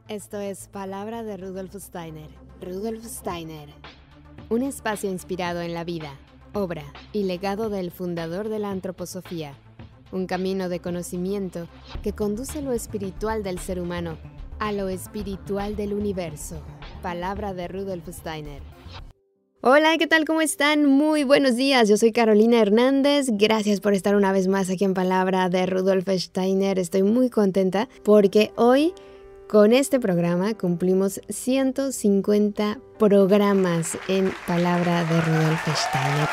Esto es Palabra de Rudolf Steiner. Rudolf Steiner. Un espacio inspirado en la vida, obra y legado del fundador de la antroposofía. Un camino de conocimiento que conduce lo espiritual del ser humano a lo espiritual del universo. Palabra de Rudolf Steiner. Hola, ¿qué tal? ¿Cómo están? Muy buenos días. Yo soy Carolina Hernández. Gracias por estar una vez más aquí en Palabra de Rudolf Steiner. Estoy muy contenta porque hoy con este programa cumplimos 150 programas en Palabra de Rudolf Steiner.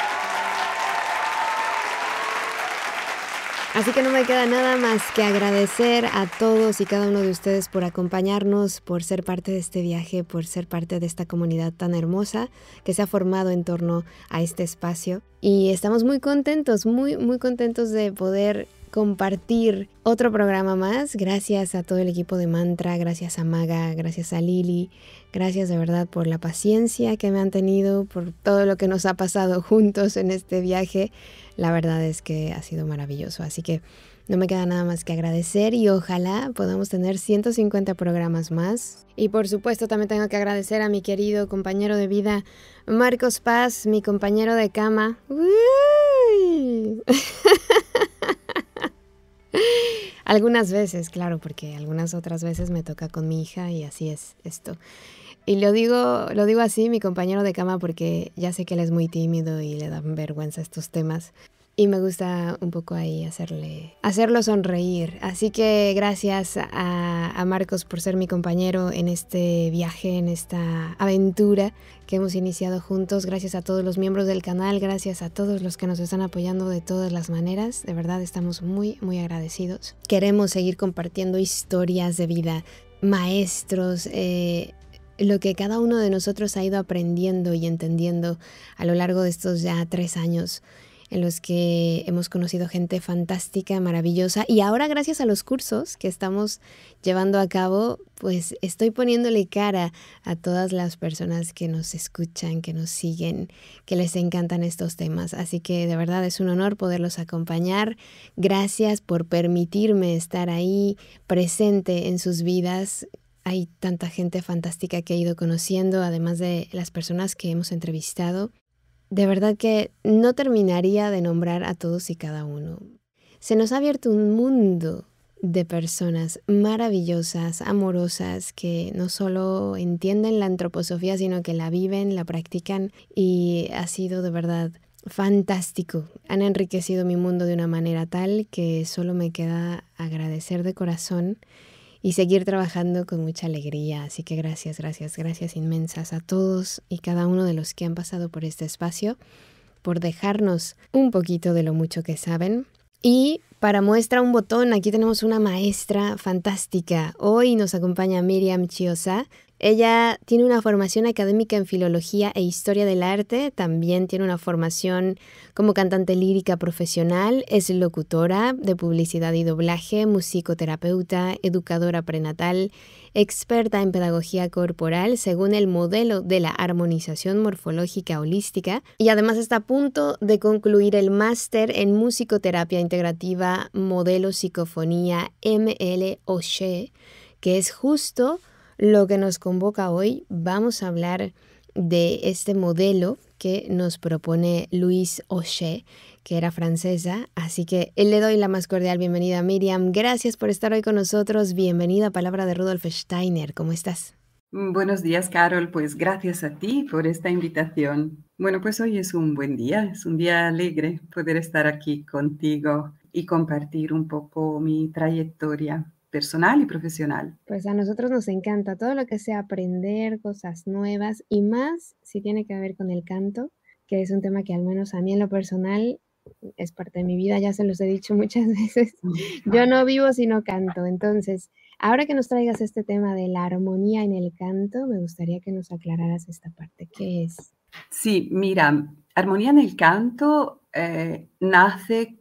Así que no me queda nada más que agradecer a todos y cada uno de ustedes por acompañarnos, por ser parte de este viaje, por ser parte de esta comunidad tan hermosa que se ha formado en torno a este espacio. Y estamos muy contentos, muy contentos de poder compartir otro programa más. Gracias a todo el equipo de Mantra, gracias a Maga, gracias a Lili, gracias de verdad por la paciencia que me han tenido, por todo lo que nos ha pasado juntos en este viaje. La verdad es que ha sido maravilloso, así que no me queda nada más que agradecer y ojalá podamos tener 150 programas más. Y por supuesto también tengo que agradecer a mi querido compañero de vida, Marcos Paz, mi compañero de cama. ¡Uy! Algunas veces, claro, porque algunas otras veces me toca con mi hija y así es esto. Y lo digo así, mi compañero de cama, porque ya sé que él es muy tímido y le dan vergüenza estos temas. Y me gusta un poco ahí hacerlo sonreír. Así que gracias a Marcos por ser mi compañero en este viaje, en esta aventura que hemos iniciado juntos. Gracias a todos los miembros del canal, gracias a todos los que nos están apoyando de todas las maneras. De verdad estamos muy agradecidos. Queremos seguir compartiendo historias de vida, maestros, lo que cada uno de nosotros ha ido aprendiendo y entendiendo a lo largo de estos ya 3 años en los que hemos conocido gente fantástica, maravillosa. Y ahora, gracias a los cursos que estamos llevando a cabo, pues estoy poniéndole cara a todas las personas que nos escuchan, que nos siguen, que les encantan estos temas. Así que de verdad es un honor poderlos acompañar. Gracias por permitirme estar ahí presente en sus vidas. Hay tanta gente fantástica que he ido conociendo, además de las personas que hemos entrevistado. De verdad que no terminaría de nombrar a todos y cada uno. Se nos ha abierto un mundo de personas maravillosas, amorosas, que no solo entienden la antroposofía, sino que la viven, la practican y ha sido de verdad fantástico. Han enriquecido mi mundo de una manera tal que solo me queda agradecer de corazón y seguir trabajando con mucha alegría. Así que gracias inmensas a todos y cada uno de los que han pasado por este espacio, por dejarnos un poquito de lo mucho que saben. Y para muestra un botón, aquí tenemos una maestra fantástica. Hoy nos acompaña Miriam Chiozza. Ella tiene una formación académica en Filología e Historia del Arte, también tiene una formación como cantante lírica profesional, es locutora de publicidad y doblaje, musicoterapeuta, educadora prenatal, experta en pedagogía corporal según el modelo de la armonización morfológica holística y además está a punto de concluir el máster en musicoterapia integrativa modelo psicofonía ML-OSHE, que es justo lo que nos convoca hoy. Vamos a hablar de este modelo que nos propone Louise O'Shea, que era francesa. Así que le doy la más cordial bienvenida a Miriam. Gracias por estar hoy con nosotros. Bienvenida a Palabra de Rudolf Steiner. ¿Cómo estás? Buenos días, Carol. Pues gracias a ti por esta invitación. Bueno, pues hoy es un buen día, es un día alegre poder estar aquí contigo y compartir un poco mi trayectoria personal y profesional. Pues a nosotros nos encanta todo lo que sea aprender cosas nuevas y más si tiene que ver con el canto, que es un tema que al menos a mí en lo personal es parte de mi vida, ya se los he dicho muchas veces. Yo no vivo si no canto. Entonces, ahora que nos traigas este tema de la armonía en el canto, me gustaría que nos aclararas esta parte. ¿Qué es? Sí, mira, armonía en el canto nace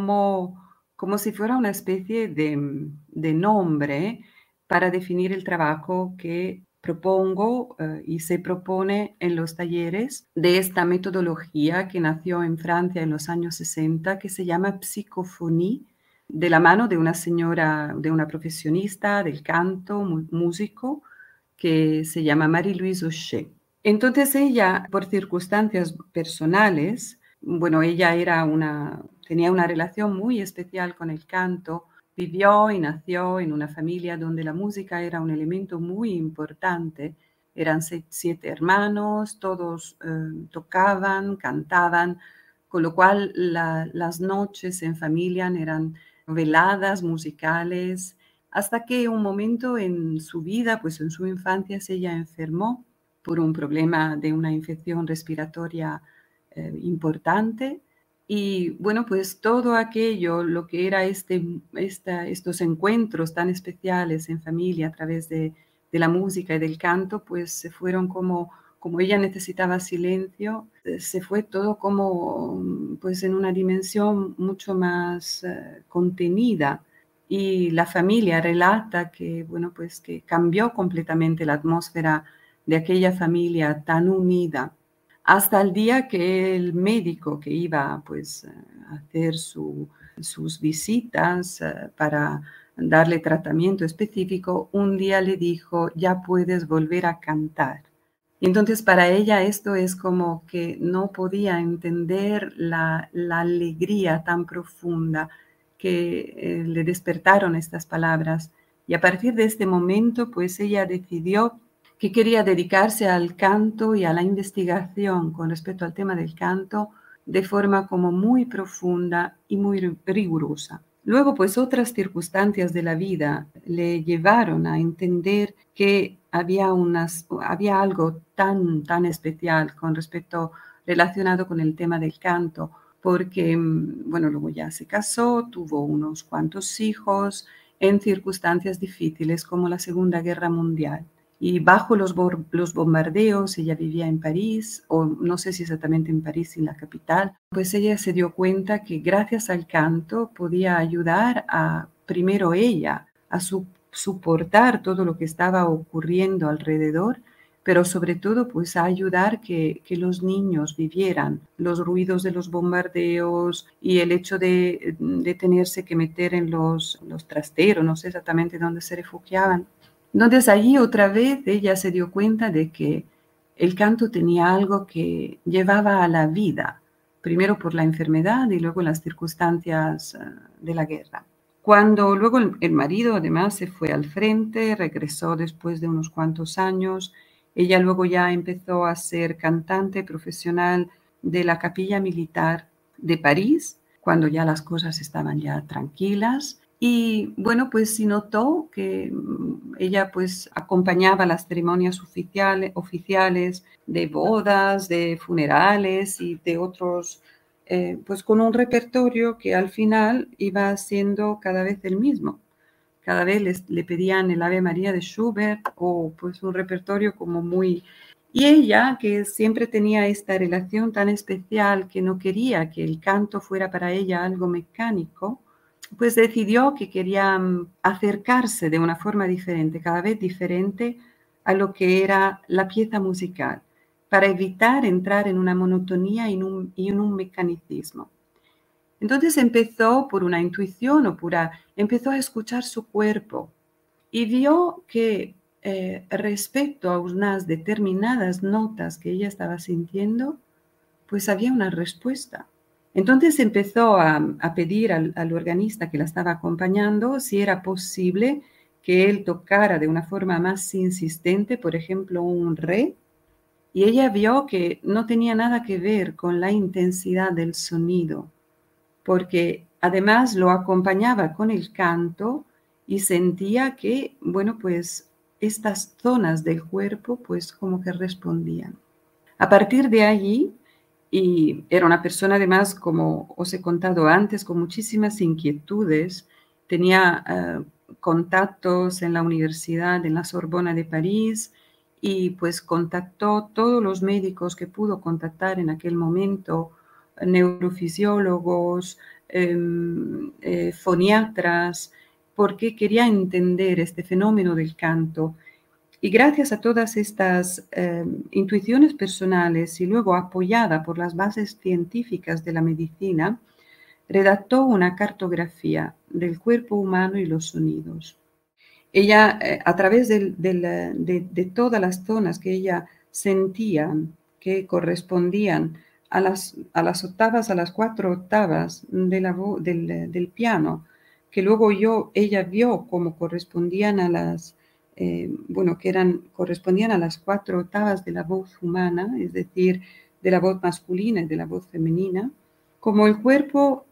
como si fuera una especie de nombre para definir el trabajo que propongo y se propone en los talleres de esta metodología que nació en Francia en los años 60, que se llama psicofonía de la mano de una señora, de una profesionista del canto, músico, que se llama Marie-Louise Auchet. Entonces ella, por circunstancias personales, bueno, ella tenía una relación muy especial con el canto, vivió y nació en una familia donde la música era un elemento muy importante. Eran 7 hermanos, todos tocaban, cantaban, con lo cual las noches en familia eran veladas musicales, hasta que un momento en su vida, pues en su infancia, ella enfermó por un problema de una infección respiratoria importante. Y bueno, pues todo aquello, lo que era estos encuentros tan especiales en familia a través de la música y del canto, pues se fueron como ella necesitaba silencio, se fue todo como pues en una dimensión mucho más contenida. Y la familia relata que, bueno, pues que cambió completamente la atmósfera de aquella familia tan unida, hasta el día que el médico que iba pues a hacer sus visitas para darle tratamiento específico, un día le dijo, ya puedes volver a cantar. Y entonces para ella esto es como que no podía entender la alegría tan profunda que le despertaron estas palabras. Y a partir de este momento, pues ella decidió que quería dedicarse al canto y a la investigación con respecto al tema del canto de forma como muy profunda y muy rigurosa. Luego, pues otras circunstancias de la vida le llevaron a entender que había algo tan especial con respecto relacionado con el tema del canto, porque, bueno, luego ya se casó, tuvo unos cuantos hijos en circunstancias difíciles como la Segunda Guerra Mundial. Y bajo los bombardeos, ella vivía en París, o no sé si exactamente en París, en la capital, pues ella se dio cuenta que gracias al canto podía ayudar primero ella, a soportar todo lo que estaba ocurriendo alrededor, pero sobre todo pues a ayudar que los niños vivieran los ruidos de los bombardeos y el hecho de tenerse que meter en los trasteros, no sé exactamente dónde se refugiaban. Entonces allí otra vez ella se dio cuenta de que el canto tenía algo que llevaba a la vida, primero por la enfermedad y luego las circunstancias de la guerra. Cuando luego el marido además se fue al frente, regresó después de unos cuantos años, ella luego ya empezó a ser cantante profesional de la Capilla Militar de París, cuando ya las cosas estaban ya tranquilas. Y bueno, pues se notó que ella pues acompañaba las ceremonias oficiales de bodas, de funerales y de otros, pues con un repertorio que al final iba siendo cada vez el mismo. Cada vez le pedían el Ave María de Schubert o pues un repertorio como muy... Y ella, que siempre tenía esta relación tan especial, que no quería que el canto fuera para ella algo mecánico, pues decidió que quería acercarse de una forma diferente, cada vez diferente a lo que era la pieza musical, para evitar entrar en una monotonía y en un mecanicismo. Entonces empezó por una intuición empezó a escuchar su cuerpo y vio que respecto a unas determinadas notas que ella estaba sintiendo, pues había una respuesta. Entonces empezó a pedir al organista que la estaba acompañando si era posible que él tocara de una forma más insistente, por ejemplo, un re, y ella vio que no tenía nada que ver con la intensidad del sonido, porque además lo acompañaba con el canto y sentía que, bueno, pues estas zonas del cuerpo pues como que respondían. A partir de allí, y era una persona además, como os he contado antes, con muchísimas inquietudes, tenía contactos en la universidad, en la Sorbona de París, y pues contactó todos los médicos que pudo contactar en aquel momento, neurofisiólogos, foniatras, porque quería entender este fenómeno del canto. Y gracias a todas estas intuiciones personales y luego apoyada por las bases científicas de la medicina, redactó una cartografía del cuerpo humano y los sonidos. Ella, a través de todas las zonas que ella sentía que correspondían a las octavas, a las 4 octavas del piano, que luego ella vio cómo correspondían a correspondían a las 4 octavas de la voz humana, es decir, de la voz masculina y de la voz femenina, como el cuerpo,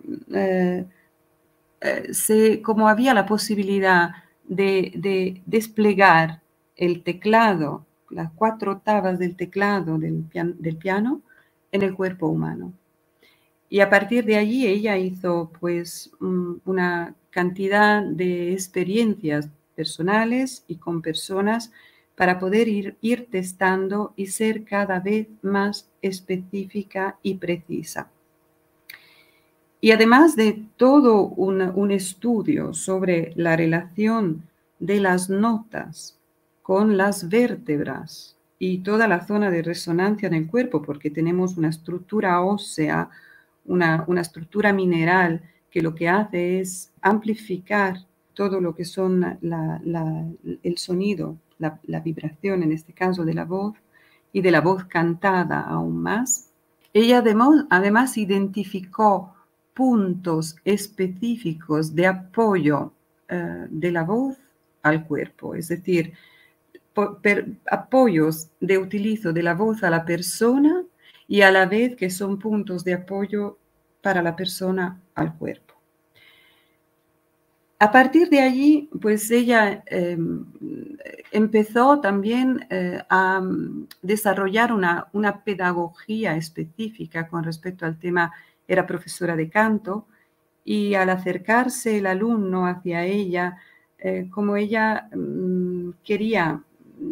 como había la posibilidad de desplegar el teclado, las 4 octavas del teclado del piano en el cuerpo humano. Y a partir de allí ella hizo pues una cantidad de experiencias personales y con personas para poder ir testando y ser cada vez más específica y precisa. Y además de todo un estudio sobre la relación de las notas con las vértebras y toda la zona de resonancia en el cuerpo, porque tenemos una estructura ósea, una estructura mineral que lo que hace es amplificar todo lo que son el sonido, la vibración en este caso de la voz y de la voz cantada aún más. Ella además identificó puntos específicos de apoyo de la voz al cuerpo, es decir, apoyos de utilizo de la voz a la persona y a la vez que son puntos de apoyo para la persona al cuerpo. A partir de allí, pues ella empezó también a desarrollar una pedagogía específica con respecto al tema. Era profesora de canto y al acercarse el alumno hacia ella, como ella quería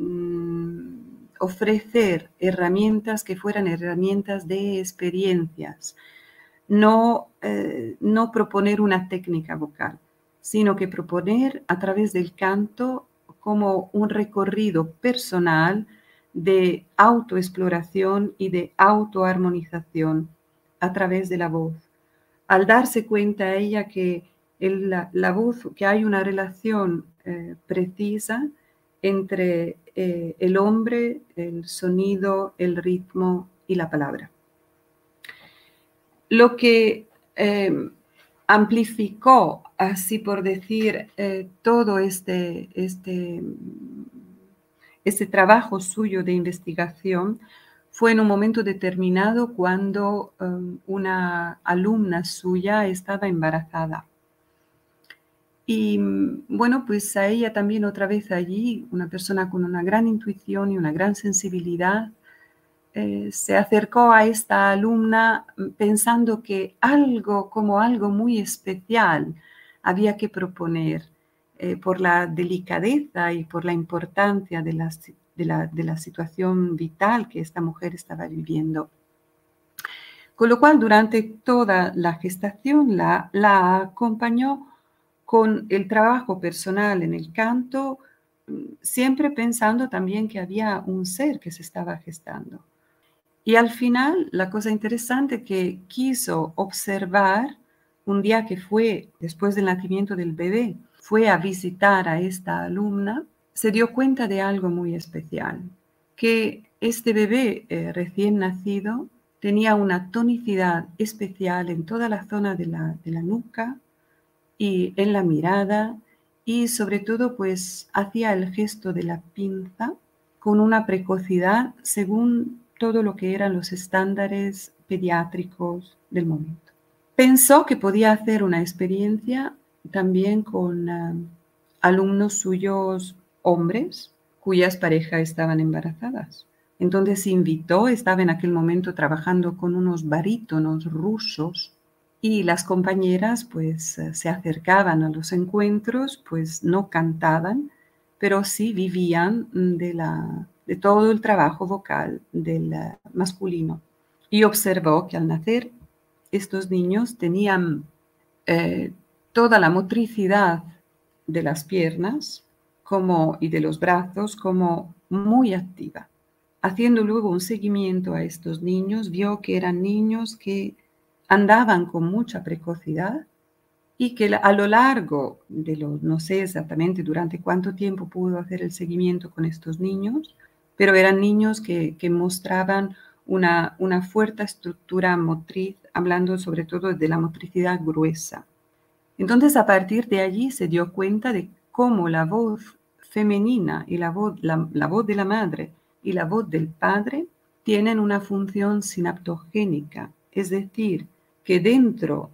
ofrecer herramientas que fueran herramientas de experiencias, no proponer una técnica vocal, sino que proponer a través del canto como un recorrido personal de autoexploración y de autoarmonización a través de la voz. Al darse cuenta ella que la voz, que hay una relación precisa entre el hombre, el sonido, el ritmo y la palabra. Lo que amplificó, así por decir, todo este trabajo suyo de investigación fue en un momento determinado cuando una alumna suya estaba embarazada. Y bueno, pues a ella también otra vez allí, una persona con una gran intuición y una gran sensibilidad, se acercó a esta alumna pensando que algo muy especial había que proponer por la delicadeza y por la importancia de la situación vital que esta mujer estaba viviendo. Con lo cual, durante toda la gestación la acompañó con el trabajo personal en el canto, siempre pensando también que había un ser que se estaba gestando. Y al final, la cosa interesante que quiso observar, un día que fue, después del nacimiento del bebé, fue a visitar a esta alumna, se dio cuenta de algo muy especial, que este bebé recién nacido tenía una tonicidad especial en toda la zona de la nuca y en la mirada, y sobre todo pues hacía el gesto de la pinza con una precocidad según todo lo que eran los estándares pediátricos del momento. Pensó que podía hacer una experiencia también con alumnos suyos hombres cuyas parejas estaban embarazadas. Entonces invitó, estaba en aquel momento trabajando con unos barítonos rusos y las compañeras pues se acercaban a los encuentros, pues no cantaban, pero sí vivían de todo el trabajo vocal del masculino. Y observó que al nacer estos niños tenían toda la motricidad de las piernas y de los brazos como muy activa. Haciendo luego un seguimiento a estos niños, vio que eran niños que andaban con mucha precocidad y que a lo largo de los, no sé exactamente durante cuánto tiempo pudo hacer el seguimiento con estos niños, pero eran niños que mostraban una fuerte estructura motriz, hablando sobre todo de la motricidad gruesa. Entonces, a partir de allí se dio cuenta de cómo la voz femenina y la voz de la madre y la voz del padre tienen una función sinaptogénica, es decir, que dentro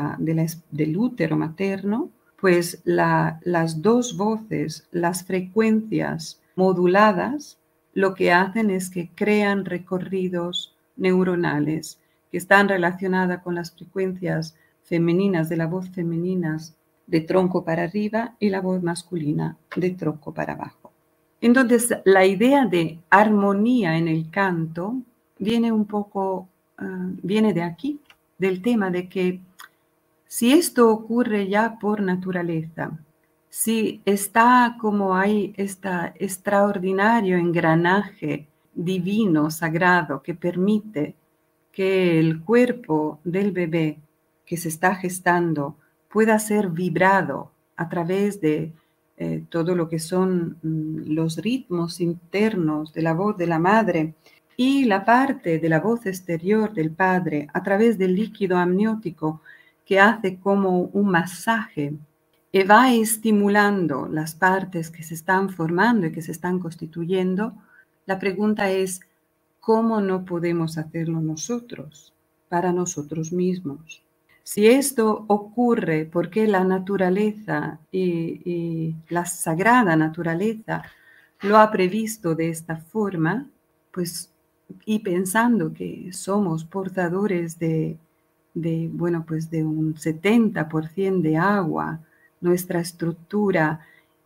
del útero materno, pues las dos voces, las frecuencias moduladas, lo que hacen es que crean recorridos neuronales que están relacionadas con las frecuencias femeninas de la voz femeninas de tronco para arriba y la voz masculina de tronco para abajo. Entonces, la idea de armonía en el canto viene un poco, viene de aquí, del tema de que si esto ocurre ya por naturaleza, si está como hay este extraordinario engranaje divino, sagrado, que permite que el cuerpo del bebé que se está gestando pueda ser vibrado a través de todo lo que son los ritmos internos de la voz de la madre y la parte de la voz exterior del padre a través del líquido amniótico que hace como un masaje y va estimulando las partes que se están formando y que se están constituyendo. La pregunta es, ¿cómo no podemos hacerlo nosotros, para nosotros mismos? Si esto ocurre porque la naturaleza y la sagrada naturaleza lo ha previsto de esta forma, pues, y pensando que somos portadores bueno, pues de un 70% de agua, nuestra estructura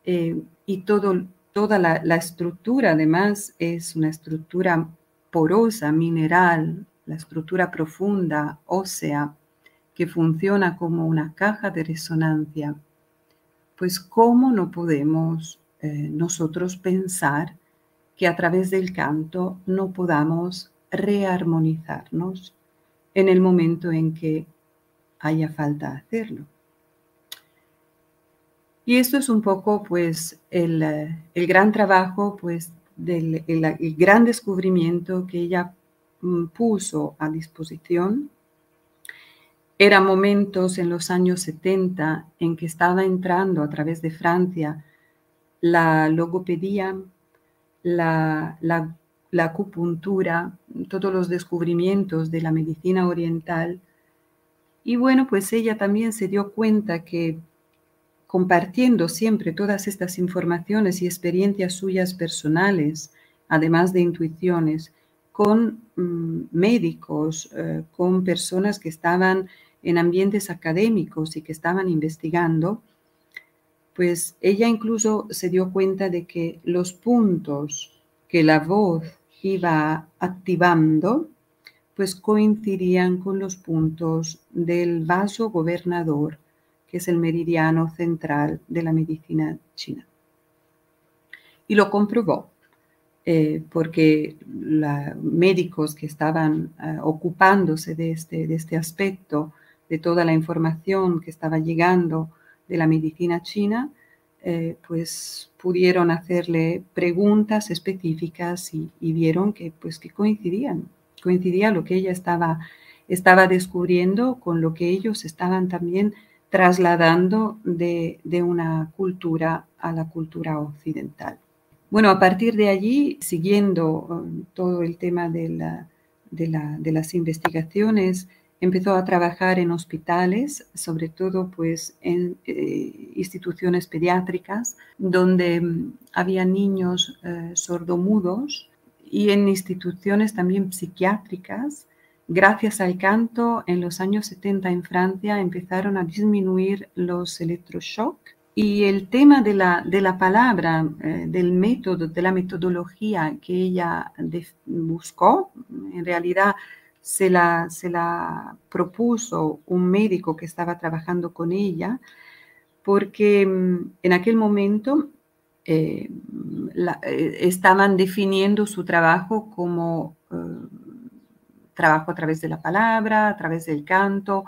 y toda la estructura además es una estructura porosa, mineral, la estructura profunda, ósea, que funciona como una caja de resonancia, pues ¿cómo no podemos nosotros pensar que a través del canto no podamos rearmonizarnos en el momento en que haya falta hacerlo? Y esto es un poco pues el gran trabajo pues el gran descubrimiento que ella puso a disposición. Eran momentos en los años 70 en que estaba entrando a través de Francia la logopedía, la acupuntura, todos los descubrimientos de la medicina oriental. Y bueno, pues ella también se dio cuenta que compartiendo siempre todas estas informaciones y experiencias suyas personales, además de intuiciones, con médicos, con personas que estaban en ambientes académicos y que estaban investigando, pues ella incluso se dio cuenta de que los puntos que la voz iba activando, pues coincidían con los puntos del vaso gobernador, que es el meridiano central de la medicina china. Y lo comprobó, porque médicos que estaban ocupándose de este aspecto, de toda la información que estaba llegando de la medicina china, pues pudieron hacerle preguntas específicas y vieron que, pues, que coincidía lo que ella estaba descubriendo con lo que ellos estaban también trasladando de una cultura a la cultura occidental. Bueno, a partir de allí, siguiendo todo el tema de las investigaciones, empezó a trabajar en hospitales, sobre todo pues en instituciones pediátricas, donde había niños sordomudos y en instituciones también psiquiátricas. Gracias al canto, en los años 70 en Francia empezaron a disminuir los electroshock. Y el tema de la palabra, del método, de la metodología que ella buscó, en realidad se la propuso un médico que estaba trabajando con ella, porque en aquel momento estaban definiendo su trabajo como trabajo a través de la palabra, a través del canto,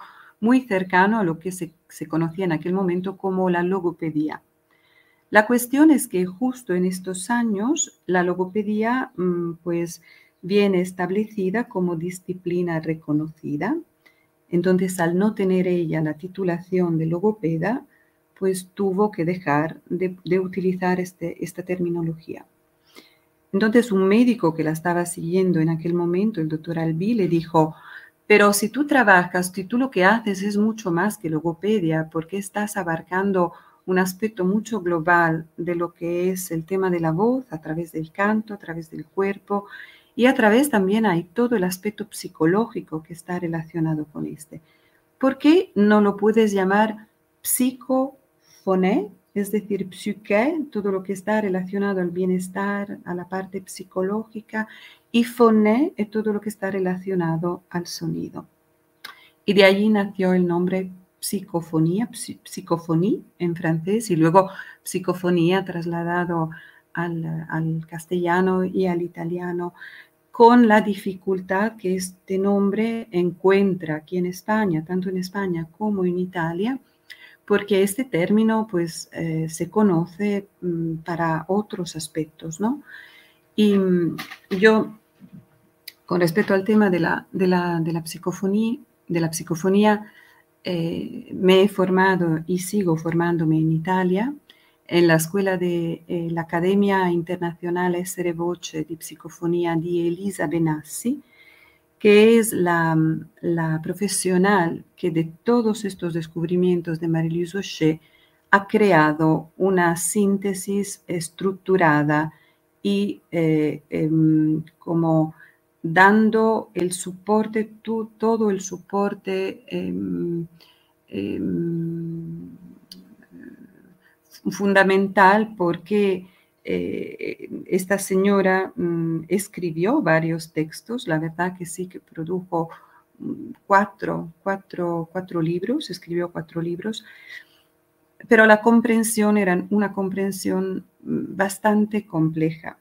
muy cercano a lo que se conocía en aquel momento como la logopedia. La cuestión es que justo en estos años la logopedia pues viene establecida como disciplina reconocida. Entonces, al no tener ella la titulación de logopeda, pues tuvo que dejar de utilizar esta terminología. Entonces, un médico que la estaba siguiendo en aquel momento, el doctor Albi, le dijo, pero si tú trabajas, si tú lo que haces es mucho más que logopedia, porque estás abarcando un aspecto mucho global de lo que es el tema de la voz, a través del canto, a través del cuerpo, y a través también hay todo el aspecto psicológico que está relacionado con este. ¿Por qué no lo puedes llamar psicofoné? Es decir, psique, todo lo que está relacionado al bienestar, a la parte psicológica, y foné es todo lo que está relacionado al sonido. Y de allí nació el nombre psicofonía, psicofonie en francés, y luego psicofonía trasladado al castellano y al italiano, con la dificultad que este nombre encuentra aquí en España, tanto en España como en Italia, porque este término pues se conoce para otros aspectos, ¿no? Y yo, con respecto al tema de la psicofonía, me he formado y sigo formándome en Italia, en la escuela de la Accademia Internazionale Essere Voce di Psicofonía di Elisa Benassi, que es la profesional que de todos estos descubrimientos de Marie-Louise Auger ha creado una síntesis estructurada y como dando el soporte, todo el soporte fundamental, porque esta señora escribió varios textos, la verdad que sí que produjo cuatro libros, escribió 4 libros, pero la comprensión era una comprensión bastante compleja.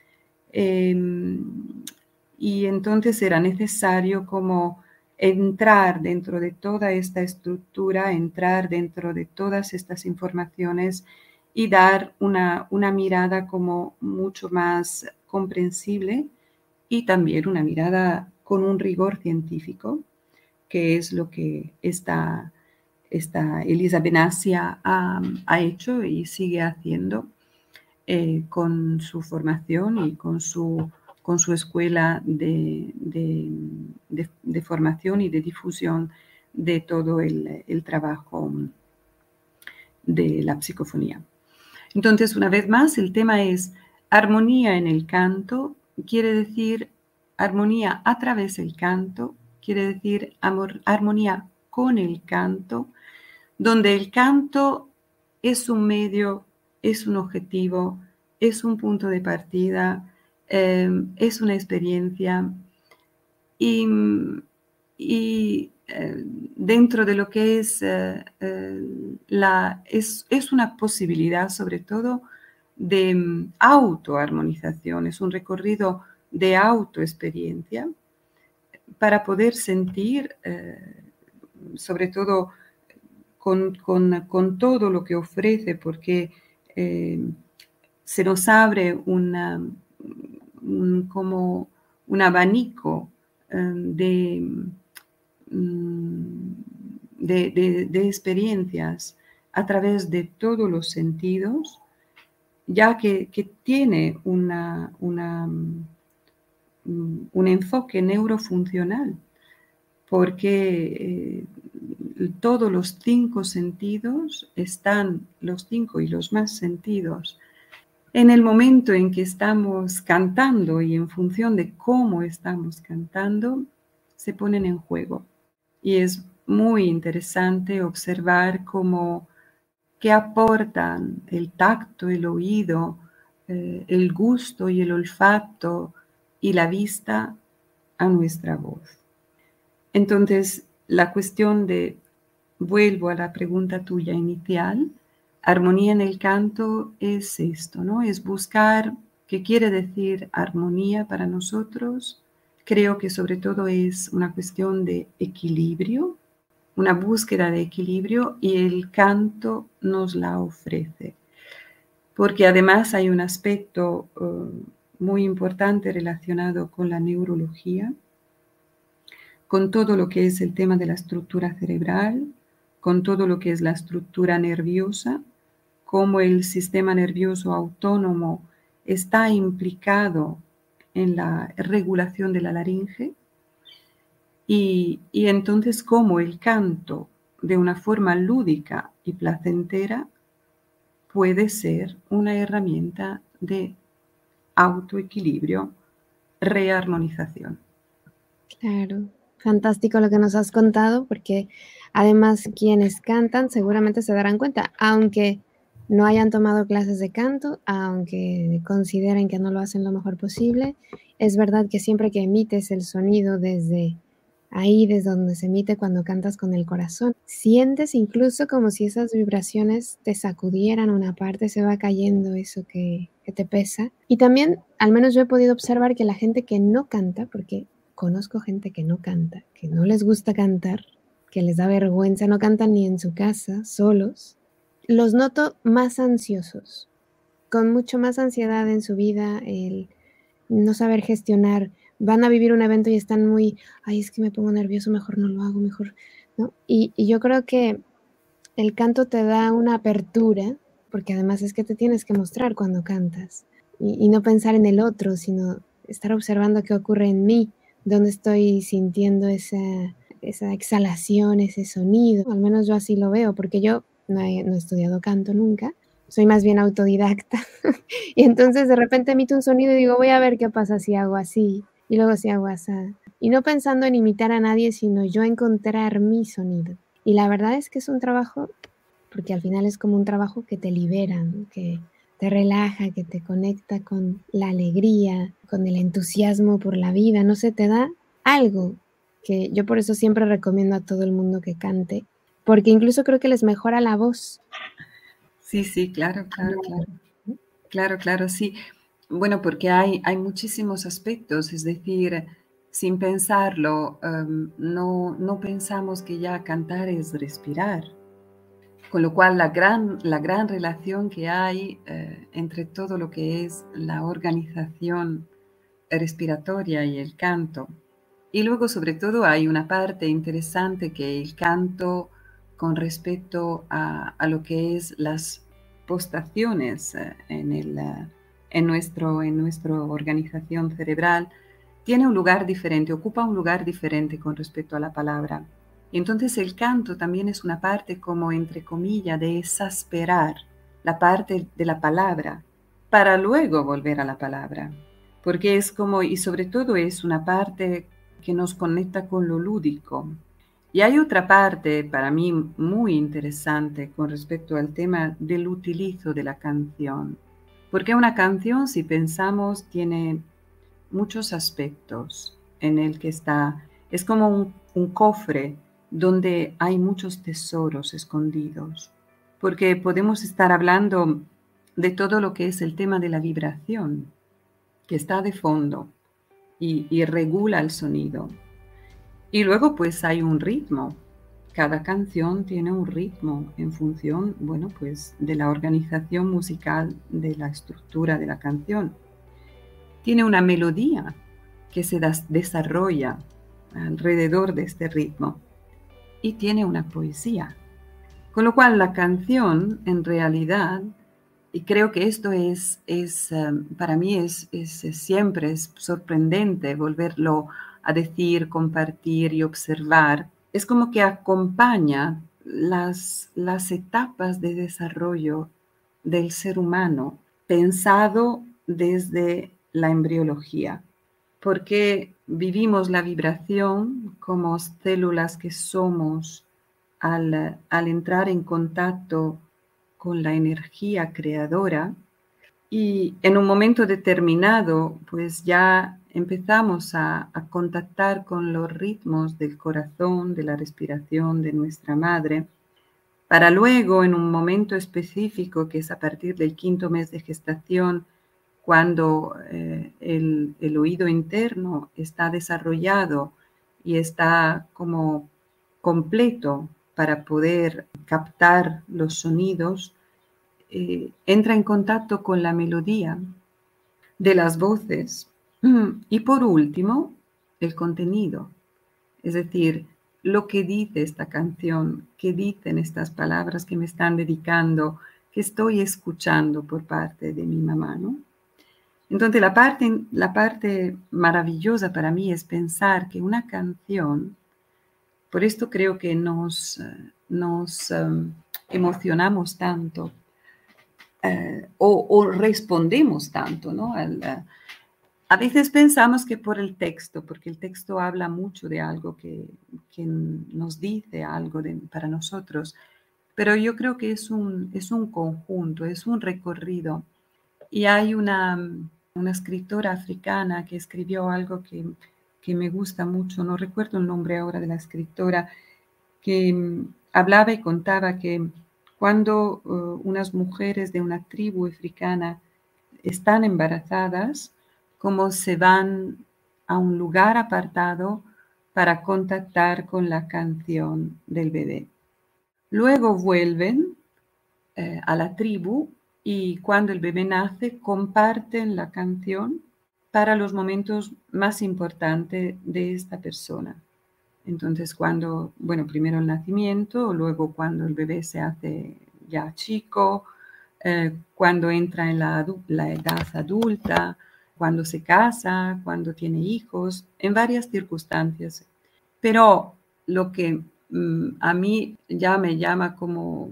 Y entonces era necesario como entrar dentro de toda esta estructura, entrar dentro de todas estas informaciones y dar una mirada como mucho más comprensible y también una mirada con un rigor científico, que es lo que esta Elisa Benassi ha hecho y sigue haciendo con su formación y con su escuela de formación y de difusión de todo el trabajo de la psicofonía. Entonces, una vez más, el tema es armonía en el canto, quiere decir armonía a través del canto, quiere decir armonía con el canto, donde el canto es un medio, es un objetivo, es un punto de partida, es una experiencia y dentro de lo que es es una posibilidad sobre todo de autoarmonización, es un recorrido de autoexperiencia para poder sentir sobre todo con todo lo que ofrece, porque se nos abre como un abanico de experiencias a través de todos los sentidos, ya que tiene un enfoque neurofuncional, porque todos los 5 sentidos están, los 5 y los más sentidos, en el momento en que estamos cantando y en función de cómo estamos cantando, se ponen en juego. Y es muy interesante observar cómo que aportan el tacto, el oído, el gusto y el olfato y la vista a nuestra voz. Entonces, la cuestión de, vuelvo a la pregunta tuya inicial, armonía en el canto es esto, ¿no? Es buscar qué quiere decir armonía para nosotros. Creo que sobre todo es una cuestión de equilibrio, una búsqueda de equilibrio y el canto nos la ofrece. Porque además hay un aspecto muy importante relacionado con la neurología, con todo lo que es el tema de la estructura cerebral, con todo lo que es la estructura nerviosa, cómo el sistema nervioso autónomo está implicado en la regulación de la laringe y entonces cómo el canto de una forma lúdica y placentera puede ser una herramienta de autoequilibrio, rearmonización. Claro, fantástico lo que nos has contado, porque además quienes cantan seguramente se darán cuenta, aunque no hayan tomado clases de canto, aunque consideren que no lo hacen lo mejor posible, es verdad que siempre que emites el sonido desde ahí, desde donde se emite cuando cantas con el corazón, sientes incluso como si esas vibraciones te sacudieran una parte, se va cayendo eso que te pesa. Y también, al menos yo he podido observar que la gente que no canta, porque conozco gente que no canta, que no les gusta cantar, que les da vergüenza, no cantan ni en su casa, solos. Los noto más ansiosos, con mucho más ansiedad en su vida, el no saber gestionar. Van a vivir un evento y están muy, ay, es que me pongo nervioso, mejor no lo hago, mejor, ¿no? Y yo creo que el canto te da una apertura, porque además es que te tienes que mostrar cuando cantas y no pensar en el otro, sino estar observando qué ocurre en mí, dónde estoy sintiendo esa exhalación, ese sonido. Al menos yo así lo veo, porque yo no he estudiado canto nunca, soy más bien autodidacta. Y entonces de repente emito un sonido y digo, voy a ver qué pasa si hago así, y luego si hago así. Y no pensando en imitar a nadie, sino yo encontrar mi sonido. Y la verdad es que es un trabajo, porque al final es como un trabajo que te libera, ¿no? Que te relaja, que te conecta con la alegría, con el entusiasmo por la vida, no sé, te da algo que yo por eso siempre recomiendo a todo el mundo que cante, porque incluso creo que les mejora la voz. Sí, sí, claro, claro, claro. Claro, claro, sí. Bueno, porque hay muchísimos aspectos, es decir, sin pensarlo, no pensamos que ya cantar es respirar. Con lo cual, la gran relación que hay entre todo lo que es la organización respiratoria y el canto. Y luego, sobre todo, hay una parte interesante que el canto con respecto a lo que es las postaciones en nuestra organización cerebral, tiene un lugar diferente, ocupa un lugar diferente con respecto a la palabra. Entonces el canto también es una parte como, entre comillas, de exasperar la parte de la palabra para luego volver a la palabra. Porque es como, y sobre todo es una parte que nos conecta con lo lúdico. Y hay otra parte para mí muy interesante con respecto al tema del utilizo de la canción. Porque una canción, si pensamos, tiene muchos aspectos en el que está, es como un cofre donde hay muchos tesoros escondidos, porque podemos estar hablando de todo lo que es el tema de la vibración, que está de fondo y regula el sonido. Y luego pues hay un ritmo. Cada canción tiene un ritmo en función, bueno, pues de la organización musical de la estructura de la canción. Tiene una melodía que se desarrolla alrededor de este ritmo y tiene una poesía. Con lo cual la canción en realidad, y creo que esto para mí siempre es sorprendente volverlo a decir, compartir y observar, es como que acompaña las etapas de desarrollo del ser humano pensado desde la embriología, porque vivimos la vibración como células que somos al entrar en contacto con la energía creadora y en un momento determinado pues ya empezamos a contactar con los ritmos del corazón, de la respiración de nuestra madre, para luego en un momento específico que es a partir del 5.º mes de gestación, cuando el oído interno está desarrollado y está como completo para poder captar los sonidos, entra en contacto con la melodía de las voces. Y por último, el contenido, es decir, lo que dice esta canción, qué dicen estas palabras que me están dedicando, que estoy escuchando por parte de mi mamá, ¿no? Entonces, la parte maravillosa para mí es pensar que una canción, por esto creo que nos emocionamos tanto o respondemos tanto, ¿no? A veces pensamos que por el texto, porque el texto habla mucho de algo que nos dice algo para nosotros, pero yo creo que es un conjunto, es un recorrido. Y hay una escritora africana que escribió algo que me gusta mucho, no recuerdo el nombre ahora de la escritora, que hablaba y contaba que cuando unas mujeres de una tribu africana están embarazadas, como se van a un lugar apartado para contactar con la canción del bebé. Luego vuelven a la tribu y cuando el bebé nace comparten la canción para los momentos más importantes de esta persona. Entonces, primero el nacimiento, luego cuando el bebé se hace ya chico, cuando entra en la edad adulta, cuando se casa, cuando tiene hijos, en varias circunstancias. Pero lo que a mí ya me llama como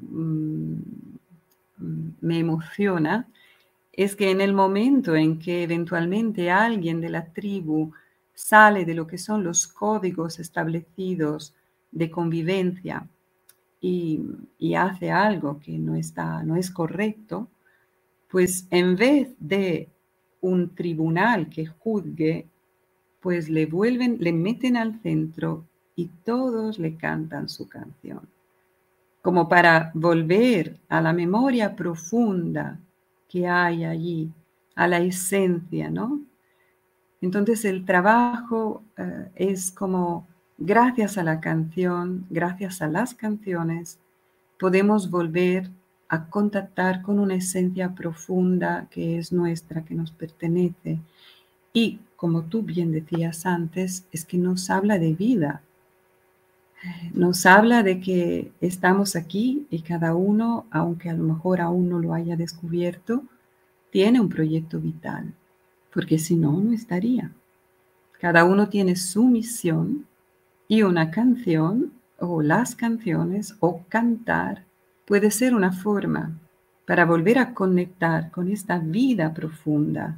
me emociona es que en el momento en que eventualmente alguien de la tribu sale de lo que son los códigos establecidos de convivencia y hace algo que no es correcto, pues en vez de un tribunal que juzgue, pues le meten al centro y todos le cantan su canción, como para volver a la memoria profunda que hay allí, a la esencia, ¿no? Entonces el trabajo es como, gracias a la canción, gracias a las canciones, podemos volver a contactar con una esencia profunda que es nuestra, que nos pertenece. Y como tú bien decías antes, es que nos habla de vida, nos habla de que estamos aquí y cada uno, aunque a lo mejor aún no lo haya descubierto, tiene un proyecto vital, porque si no, no estaría. Cada uno tiene su misión y una canción o las canciones o cantar puede ser una forma para volver a conectar con esta vida profunda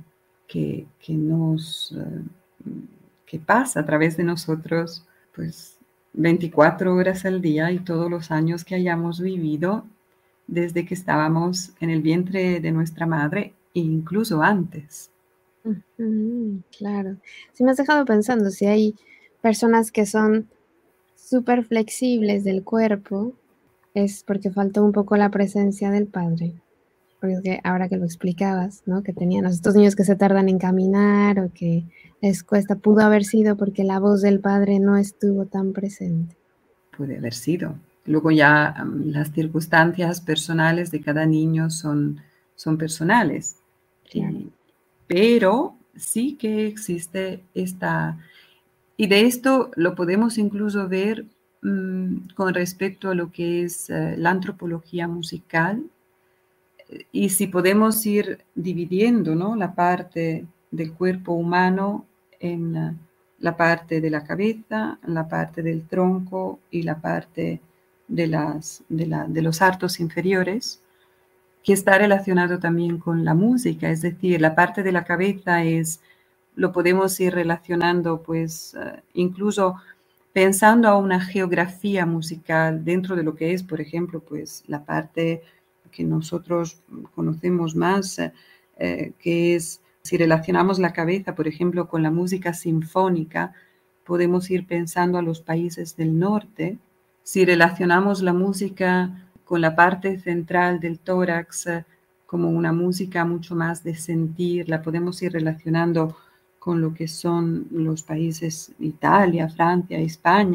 que pasa a través de nosotros, pues 24 horas al día y todos los años que hayamos vivido desde que estábamos en el vientre de nuestra madre e incluso antes. Claro. Sí me has dejado pensando, si hay personas que son súper flexibles del cuerpo, es porque faltó un poco la presencia del padre. Porque ahora que lo explicabas, ¿no? Que tenían estos niños que se tardan en caminar o que les cuesta, pudo haber sido porque la voz del padre no estuvo tan presente. Puede haber sido. Luego ya las circunstancias personales de cada niño son personales. Claro. Pero sí que existe esta... Y de esto lo podemos incluso ver con respecto a lo que es la antropología musical. Y si podemos ir dividiendo, ¿no?, la parte del cuerpo humano en la parte de la cabeza, la parte del tronco y la parte de los artos inferiores, que está relacionado también con la música, es decir, la parte de la cabeza lo podemos ir relacionando, pues, incluso pensando a una geografía musical dentro de lo que es, por ejemplo, pues, la parte que nosotros conocemos más, que es, si relacionamos la cabeza, por ejemplo, con la música sinfónica, podemos ir pensando a los países del norte. Si relacionamos la música con la parte central del tórax, como una música mucho más de sentir, la podemos ir relacionando con lo que son los países Italia, Francia, España,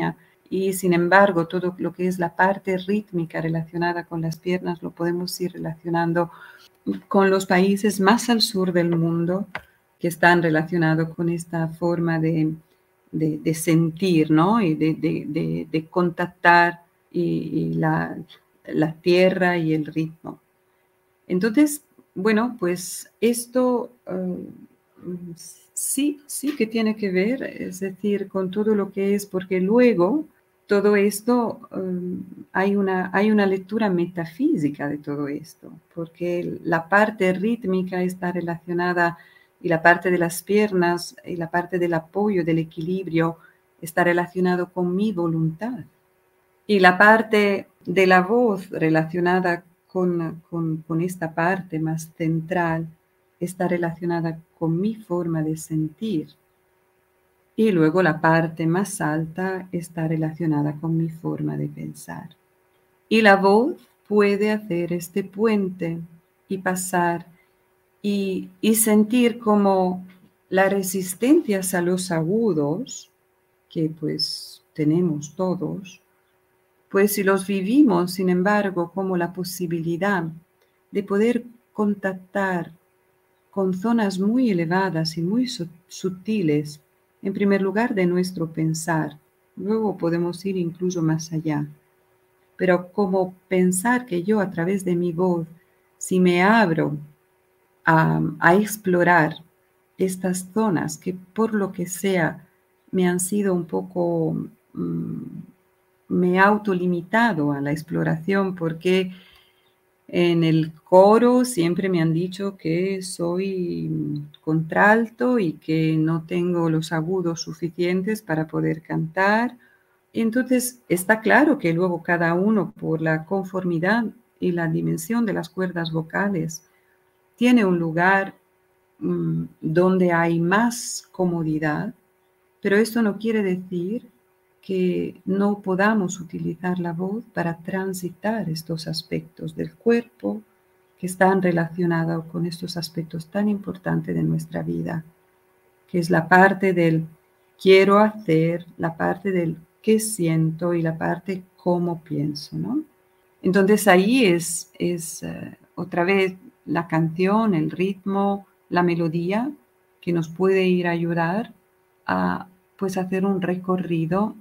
y sin embargo todo lo que es la parte rítmica relacionada con las piernas lo podemos ir relacionando con los países más al sur del mundo que están relacionados con esta forma de sentir, ¿no? Y de contactar y la tierra y el ritmo. Entonces, bueno, pues esto sí que tiene que ver, es decir, con todo lo que es, porque luego todo esto, hay una lectura metafísica de todo esto, porque la parte rítmica está relacionada y la parte de las piernas y la parte del apoyo, del equilibrio, está relacionado con mi voluntad. Y la parte de la voz relacionada con esta parte más central está relacionada con mi forma de sentir. Y luego la parte más alta está relacionada con mi forma de pensar. Y la voz puede hacer este puente y pasar y sentir como las resistencias a los agudos, que pues tenemos todos, pues si los vivimos, sin embargo, como la posibilidad de poder contactar con zonas muy elevadas y muy sutiles, en primer lugar de nuestro pensar, luego podemos ir incluso más allá, pero como pensar que yo a través de mi voz, si me abro a explorar estas zonas que por lo que sea me han sido un poco, me he autolimitado a la exploración porque en el coro siempre me han dicho que soy contralto y que no tengo los agudos suficientes para poder cantar. Entonces está claro que luego cada uno por la conformidad y la dimensión de las cuerdas vocales tiene un lugar donde hay más comodidad, pero esto no quiere decir que no podamos utilizar la voz para transitar estos aspectos del cuerpo que están relacionados con estos aspectos tan importantes de nuestra vida, que es la parte del quiero hacer, la parte del qué siento y la parte cómo pienso, ¿no? Entonces ahí es otra vez la canción, el ritmo, la melodía que nos puede ir a ayudar a pues hacer un recorrido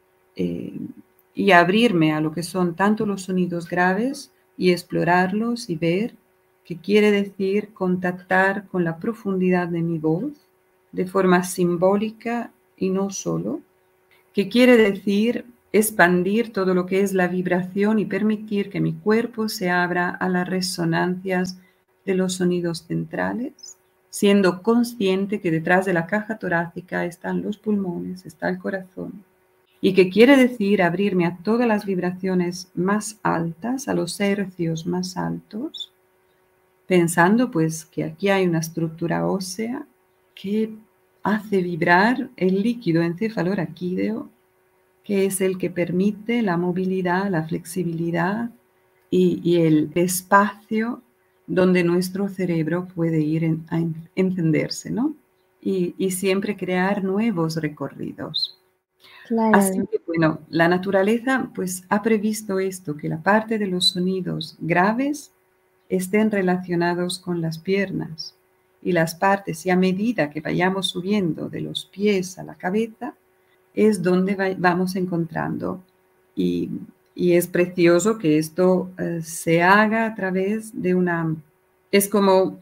y abrirme a lo que son tanto los sonidos graves y explorarlos y ver qué quiere decir contactar con la profundidad de mi voz de forma simbólica y no solo, qué quiere decir expandir todo lo que es la vibración y permitir que mi cuerpo se abra a las resonancias de los sonidos centrales, siendo consciente que detrás de la caja torácica están los pulmones, está el corazón, y que quiere decir abrirme a todas las vibraciones más altas, a los hercios más altos, pensando pues que aquí hay una estructura ósea que hace vibrar el líquido encefaloraquídeo, que es el que permite la movilidad, la flexibilidad y el espacio donde nuestro cerebro puede ir a encenderse, ¿no? Y siempre crear nuevos recorridos. Así Claro. que, bueno, la naturaleza pues ha previsto esto, que la parte de los sonidos graves estén relacionados con las piernas y las partes, y a medida que vayamos subiendo de los pies a la cabeza, es donde vamos encontrando. Y, y es precioso que esto se haga a través de una... Es como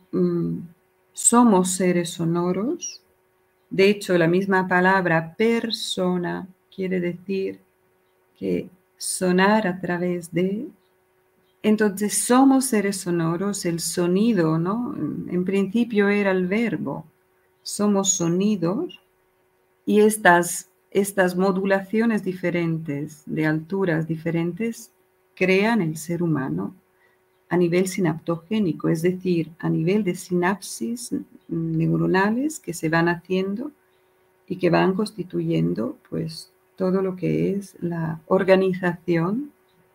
somos seres sonoros. De hecho, la misma palabra persona quiere decir que sonar a través de... Entonces somos seres sonoros, el sonido, ¿no? En principio era el verbo. Somos sonidos y estas modulaciones diferentes, de alturas diferentes, crean el ser humano a nivel sinaptogénico, es decir, a nivel de sinapsis neuronales que se van haciendo y que van constituyendo pues todo lo que es la organización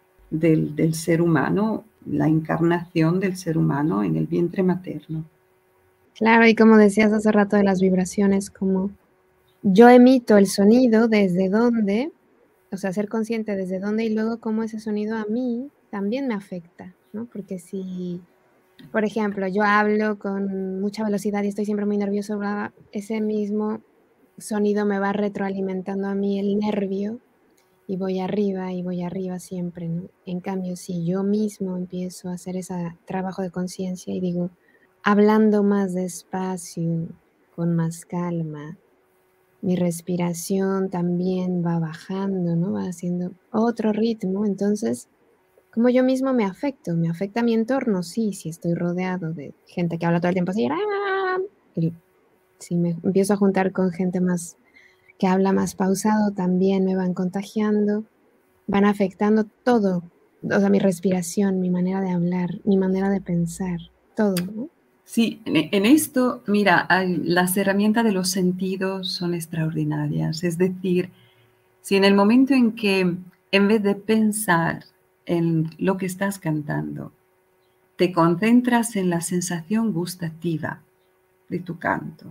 del ser humano, la encarnación del ser humano en el vientre materno. Claro, y como decías hace rato de las vibraciones, como yo emito el sonido desde donde o sea, ser consciente desde dónde y luego cómo ese sonido a mí también me afecta, ¿no? Porque si, por ejemplo, yo hablo con mucha velocidad y estoy siempre muy nervioso, ese mismo sonido me va retroalimentando a mí el nervio y voy arriba siempre, ¿no? En cambio, si yo mismo empiezo a hacer ese trabajo de conciencia y digo, hablando más despacio, con más calma, mi respiración también va bajando, ¿no? Va haciendo otro ritmo. Entonces, como yo mismo me afecta mi entorno, sí, si estoy rodeado de gente que habla todo el tiempo así, y si me empiezo a juntar con gente más que habla más pausado, también me van contagiando, van afectando todo, o sea, mi respiración, mi manera de hablar, mi manera de pensar, todo, ¿no? Sí, en esto, mira, las herramientas de los sentidos son extraordinarias. Es decir, si en el momento en que, en vez de pensar en lo que estás cantando, te concentras en la sensación gustativa de tu canto,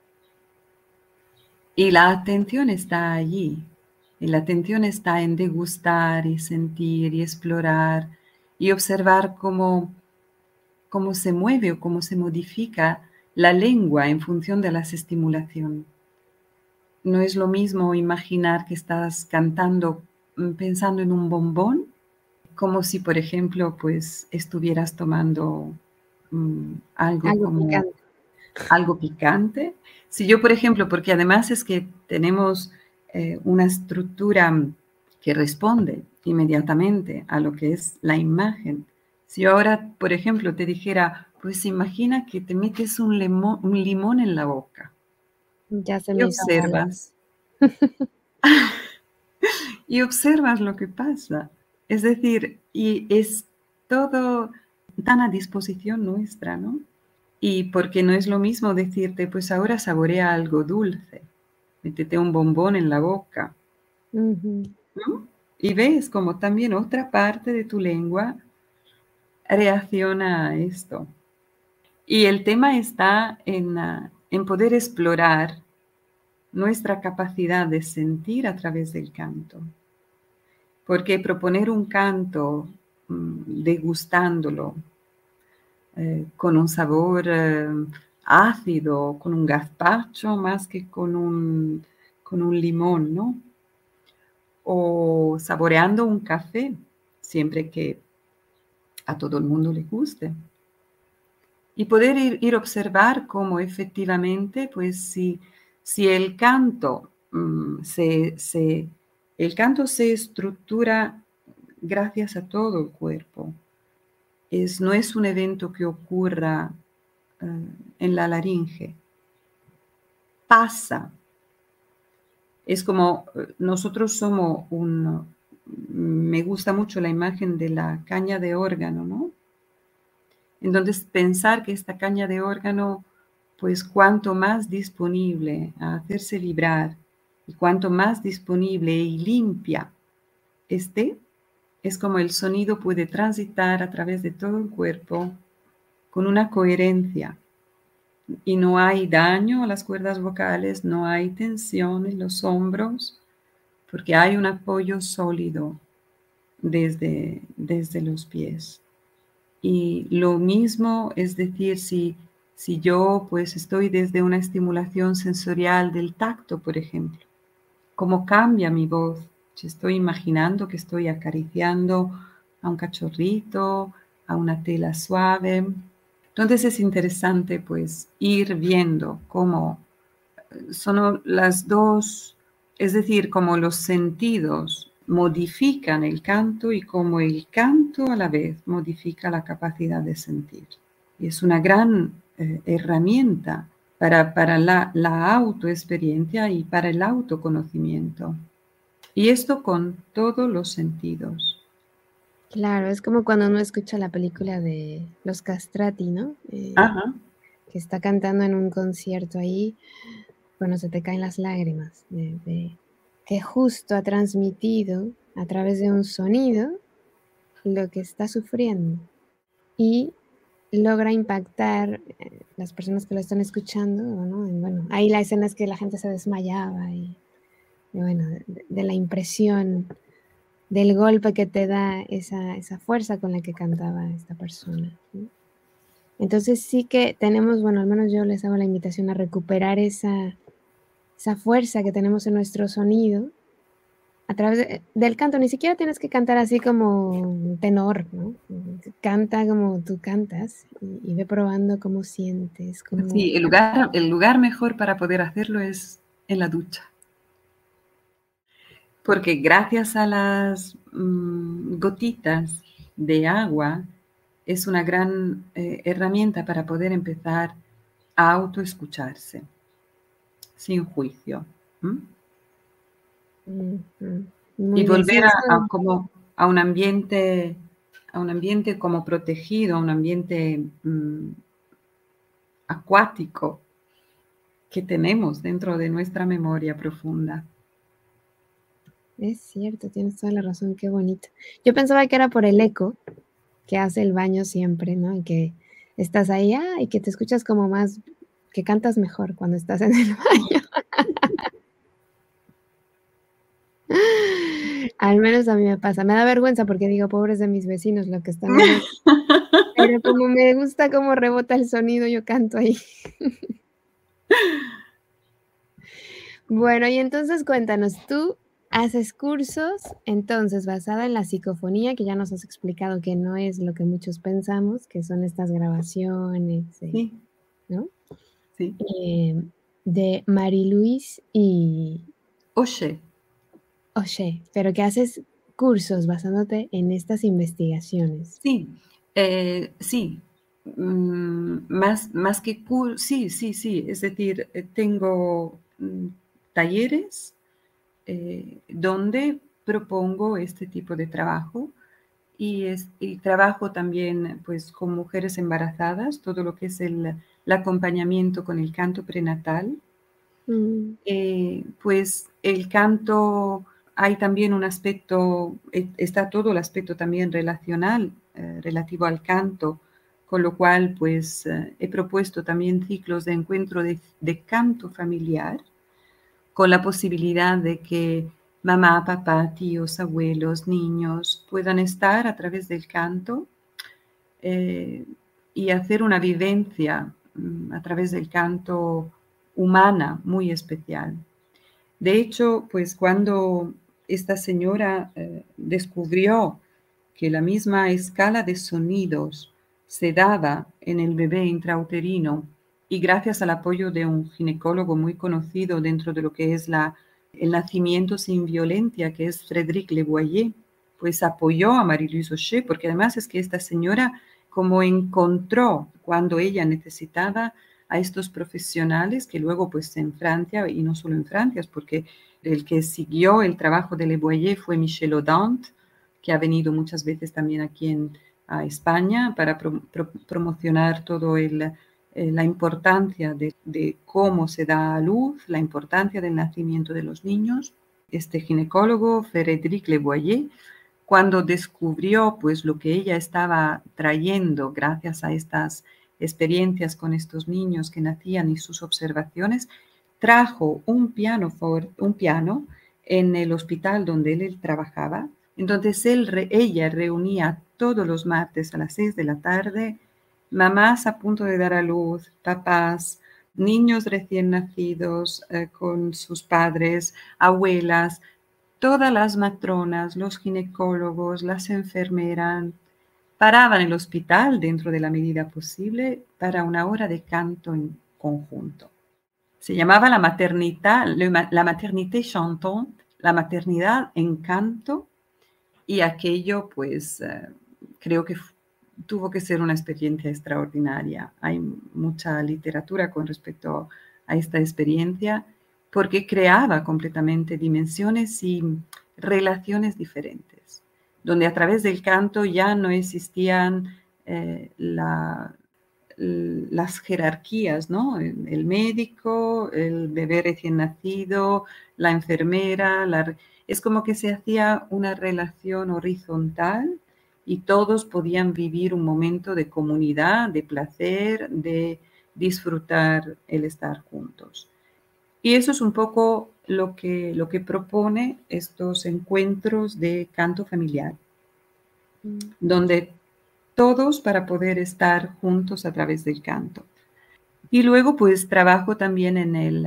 y la atención está allí, y la atención está en degustar y sentir y explorar y observar cómo se mueve o cómo se modifica la lengua en función de las estimulaciones. No es lo mismo imaginar que estás cantando pensando en un bombón, como si, por ejemplo, pues estuvieras tomando algo Algo como picante. algo picante. Si yo, por ejemplo, porque además es que tenemos una estructura que responde inmediatamente a lo que es la imagen. Si yo ahora, por ejemplo, te dijera, pues imagina que te metes un limón en la boca Ya se y me hizo agua la boca. observas, y observas lo que pasa. Es decir, y es todo tan a disposición nuestra, ¿no? Y porque no es lo mismo decirte, pues ahora saborea algo dulce, métete un bombón en la boca, Ujú. ¿no? Y ves como también otra parte de tu lengua reacciona a esto. Y el tema está en poder explorar nuestra capacidad de sentir a través del canto. Porque proponer un canto degustándolo, con un sabor ácido, con un gazpacho más que con un limón, ¿no? O saboreando un café, siempre que a todo el mundo le guste. Y poder ir observar cómo efectivamente, pues si el canto, el canto se estructura gracias a todo el cuerpo. No es un evento que ocurra en la laringe, pasa. Es como nosotros somos me gusta mucho la imagen de la caña de órgano, ¿no? Entonces pensar que esta caña de órgano, pues cuanto más disponible a hacerse vibrar y cuanto más disponible y limpia esté, es como el sonido puede transitar a través de todo el cuerpo con una coherencia. Y no hay daño a las cuerdas vocales, no hay tensión en los hombros, porque hay un apoyo sólido desde los pies. Y lo mismo, es decir, si yo pues estoy desde una estimulación sensorial del tacto, por ejemplo, ¿cómo cambia mi voz? Si estoy imaginando que estoy acariciando a un cachorrito, a una tela suave. Entonces es interesante pues ir viendo cómo son las dos, es decir, cómo los sentidos modifican el canto y cómo el canto a la vez modifica la capacidad de sentir. Y es una gran herramienta para la autoexperiencia y para el autoconocimiento. Y esto con todos los sentidos. Claro, es como cuando uno escucha la película de Los Castrati, ¿no? Ajá. Que está cantando en un concierto ahí, bueno, se te caen las lágrimas que justo ha transmitido a través de un sonido lo que está sufriendo y logra impactar las personas que lo están escuchando, ¿no? Y bueno, ahí la escena es que la gente se desmayaba y bueno, de la impresión, del golpe que te da esa fuerza con la que cantaba esta persona, ¿no? Entonces sí que tenemos, bueno, al menos yo les hago la invitación a recuperar esa fuerza que tenemos en nuestro sonido a través del canto. Ni siquiera tienes que cantar así como tenor, ¿no? Canta como tú cantas y ve probando cómo sientes, cómo... Sí, el lugar mejor para poder hacerlo es en la ducha. Porque gracias a las gotitas de agua es una gran herramienta para poder empezar a autoescucharse sin juicio. ¿M? Y Muy bien, sí, volver eso como a un ambiente como protegido, a un ambiente acuático que tenemos dentro de nuestra memoria profunda. es cierto, tienes toda la razón, qué bonito. Yo pensaba que era por el eco que hace el baño siempre, ¿no? Y que estás ahí, y que te escuchas como más, que cantas mejor cuando estás en el baño. Al menos a mí me pasa. Me da vergüenza porque digo, pobres de mis vecinos, lo que están oyendo. Pero como me gusta cómo rebota el sonido, yo canto ahí. Bueno, y entonces cuéntanos, tú haces cursos, entonces, basada en la psicofonía, que ya nos has explicado que no es lo que muchos pensamos, que son estas grabaciones, Sí, ¿no? sí. De Marie-Louise y Oye, O'Shea, pero que haces cursos basándote en estas investigaciones. sí, sí. Más que sí, sí, sí. Es decir, tengo talleres donde propongo este tipo de trabajo y trabajo también pues con mujeres embarazadas, todo lo que es el acompañamiento con el canto prenatal. Mm, Pues el canto, hay también un aspecto, está todo el aspecto también relacional relativo al canto, con lo cual pues he propuesto también ciclos de encuentro de canto familiar, con la posibilidad de que mamá, papá, tíos, abuelos, niños puedan estar a través del canto eh, y hacer una vivencia a través del canto humana muy especial. De hecho, pues cuando esta señora descubrió que la misma escala de sonidos se daba en el bebé intrauterino y gracias al apoyo de un ginecólogo muy conocido dentro de lo que es el nacimiento sin violencia, que es Frédéric Le Boyer, pues apoyó a Marie-Louise O'Shea, porque además es que esta señora como encontró cuando ella necesitaba a estos profesionales que luego pues en Francia, y no solo en Francia, es porque el que siguió el trabajo de Le Boyer fue Michel Audant, que ha venido muchas veces también aquí a España para promocionar todo la importancia de cómo se da a luz, la importancia del nacimiento de los niños. Este ginecólogo, Frédéric Le Boyer, cuando descubrió pues lo que ella estaba trayendo gracias a estas experiencias con estos niños que nacían y sus observaciones, trajo un piano en el hospital donde él trabajaba. Entonces ella reunía todos los martes a las 6 de la tarde mamás a punto de dar a luz, papás, niños recién nacidos con sus padres, abuelas, todas las matronas, los ginecólogos, las enfermeras, paraban el hospital dentro de la medida posible para una hora de canto en conjunto. Se llamaba la maternité chantante, la maternidad en canto, y aquello pues creo que tuvo que ser una experiencia extraordinaria. Hay mucha literatura con respecto a esta experiencia porque creaba completamente dimensiones y relaciones diferentes, donde a través del canto ya no existían las jerarquías, ¿no? El médico, el bebé recién nacido, la enfermera, es como que se hacía una relación horizontal y todos podían vivir un momento de comunidad, de placer, de disfrutar el estar juntos. Y eso es un poco lo que propone estos encuentros de canto familiar, donde todos para poder estar juntos a través del canto. Y luego pues trabajo también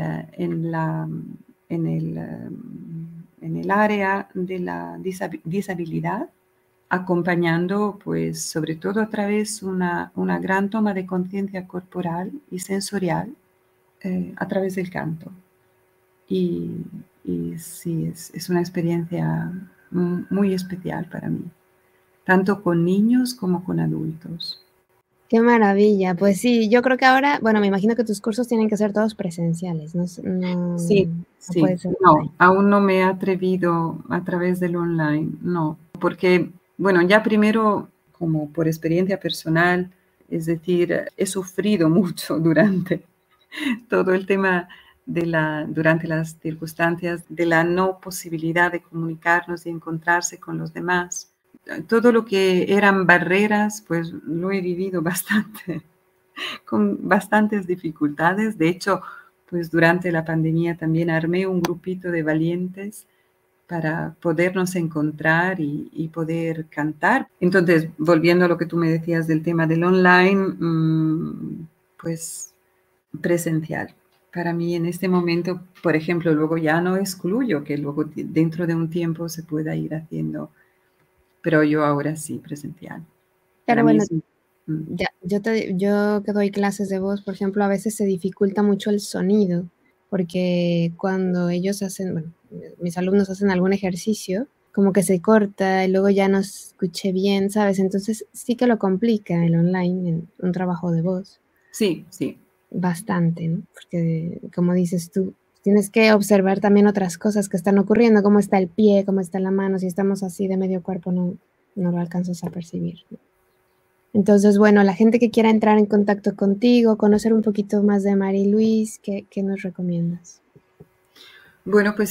en el área de la disabilidad, acompañando pues sobre todo a través una gran toma de conciencia corporal y sensorial a través del canto. Y, y sí, es una experiencia muy especial para mí, tanto con niños como con adultos. Qué maravilla. Pues sí, yo creo que ahora, bueno, me imagino que tus cursos tienen que ser todos presenciales, no, Sí, no puede sí, ser online. no, aún no me he atrevido a través del online, no, porque, bueno, ya primero, como por experiencia personal, es decir, he sufrido mucho durante todo el tema durante las circunstancias de la no posibilidad de comunicarnos y encontrarse con los demás. Todo lo que eran barreras, pues lo he vivido bastante, con bastantes dificultades. De hecho, pues durante la pandemia también armé un grupito de valientes para podernos encontrar y poder cantar. Entonces, volviendo a lo que tú me decías del tema del online, pues presencial. Para mí en este momento, por ejemplo, luego ya no excluyo que luego dentro de un tiempo se pueda ir haciendo, pero yo ahora sí, presencial. Para Pero mí bueno, es... ya, yo que doy clases de voz, por ejemplo, a veces se dificulta mucho el sonido, porque cuando ellos hacen, bueno, mis alumnos hacen algún ejercicio, como que se corta y luego ya no escuché bien, ¿sabes? Entonces sí que lo complica el online, en un trabajo de voz, Sí, sí. bastante, ¿no? Porque como dices tú, tienes que observar también otras cosas que están ocurriendo, cómo está el pie, cómo está la mano, si estamos así de medio cuerpo no lo alcanzas a percibir, ¿no? Entonces, bueno, la gente que quiera entrar en contacto contigo, conocer un poquito más de Marie-Louise, ¿qué nos recomiendas? Bueno, pues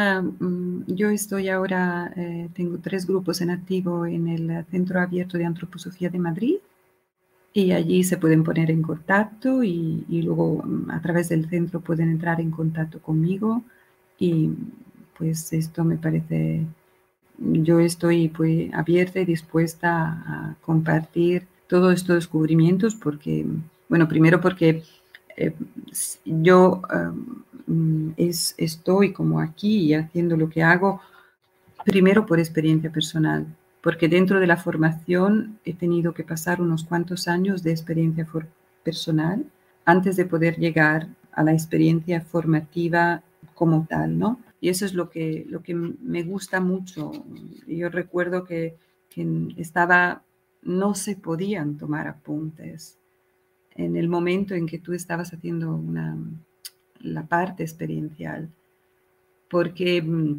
yo estoy ahora, tengo 3 grupos en activo en el Centro Abierto de Antroposofía de Madrid y allí se pueden poner en contacto y luego a través del centro pueden entrar en contacto conmigo y pues esto me parece, yo estoy pues abierta y dispuesta a compartir todos estos descubrimientos porque, bueno, primero porque eh, yo estoy como aquí y haciendo lo que hago, primero por experiencia personal, porque dentro de la formación he tenido que pasar unos cuantos años de experiencia personal antes de poder llegar a la experiencia formativa como tal, ¿no? Y eso es lo que me gusta mucho. Yo recuerdo que no se podían tomar apuntes en el momento en que tú estabas haciendo la parte experiencial, porque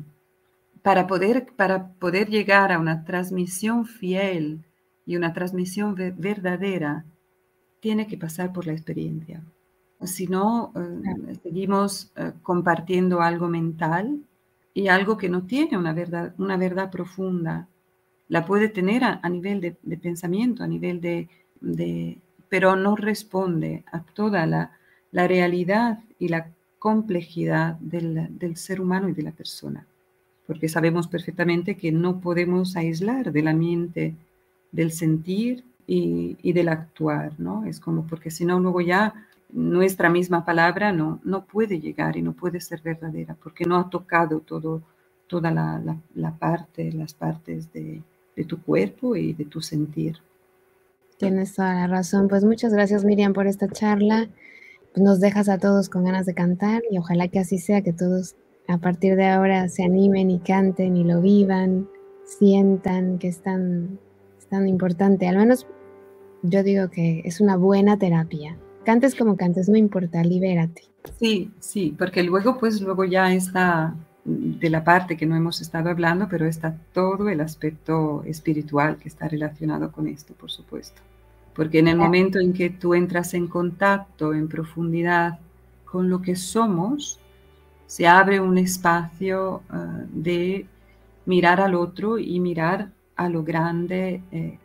para poder llegar a una transmisión fiel y una transmisión verdadera, tiene que pasar por la experiencia. Si no, seguimos compartiendo algo mental y algo que no tiene una verdad profunda. La puede tener a nivel de pensamiento, a nivel pero no responde a toda la realidad y la complejidad del ser humano y de la persona. Porque sabemos perfectamente que no podemos aislar de la mente del sentir y del actuar, ¿no? Es como porque si no, luego ya nuestra misma palabra no puede llegar y no puede ser verdadera, porque no ha tocado toda las partes de tu cuerpo y de tu sentir. Tienes toda la razón. Pues muchas gracias, Miriam, por esta charla. Pues nos dejas a todos con ganas de cantar y ojalá que así sea, que todos a partir de ahora se animen y canten y lo vivan, sientan que es tan importante. Al menos yo digo que es una buena terapia. Cantes como cantes, no importa, libérate. Sí, sí, porque luego ya está de la parte que no hemos estado hablando, pero está todo el aspecto espiritual que está relacionado con esto, por supuesto. Porque en el momento en que tú entras en contacto en profundidad con lo que somos, se abre un espacio de mirar al otro y mirar a lo grande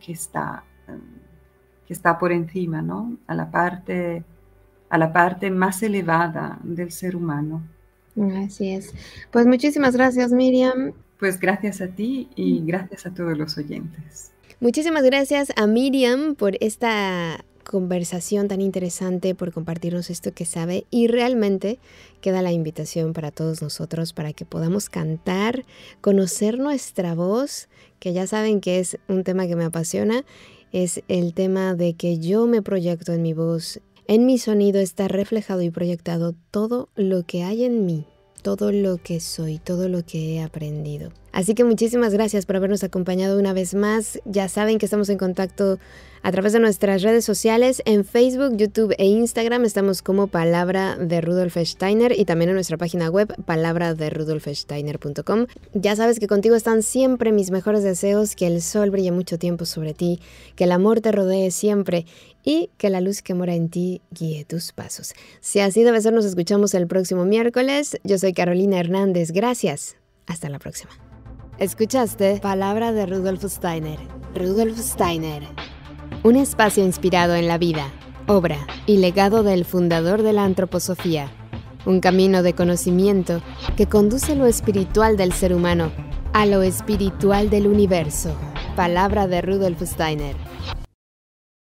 que está por encima, ¿no? A la parte más elevada del ser humano. Así es. Pues muchísimas gracias, Miriam. Pues gracias a ti y gracias a todos los oyentes. Muchísimas gracias a Miriam por esta conversación tan interesante, por compartirnos esto que sabe, y realmente queda la invitación para todos nosotros para que podamos cantar, conocer nuestra voz, que ya saben que es un tema que me apasiona, es el tema de que yo me proyecto en mi voz, en mi sonido está reflejado y proyectado todo lo que hay en mí, todo lo que soy, todo lo que he aprendido. Así que muchísimas gracias por habernos acompañado una vez más. Ya saben que estamos en contacto a través de nuestras redes sociales. En Facebook, YouTube e Instagram estamos como Palabra de Rudolf Steiner y también en nuestra página web palabraderudolfsteiner.com. Ya sabes que contigo están siempre mis mejores deseos, que el sol brille mucho tiempo sobre ti, que el amor te rodee siempre y que la luz que mora en ti guíe tus pasos. Si así debe ser, nos escuchamos el próximo miércoles. Yo soy Carolina Hernández. Gracias. Hasta la próxima. Escuchaste Palabra de Rudolf Steiner. Rudolf Steiner. Un espacio inspirado en la vida, obra y legado del fundador de la antroposofía. Un camino de conocimiento que conduce lo espiritual del ser humano a lo espiritual del universo. Palabra de Rudolf Steiner.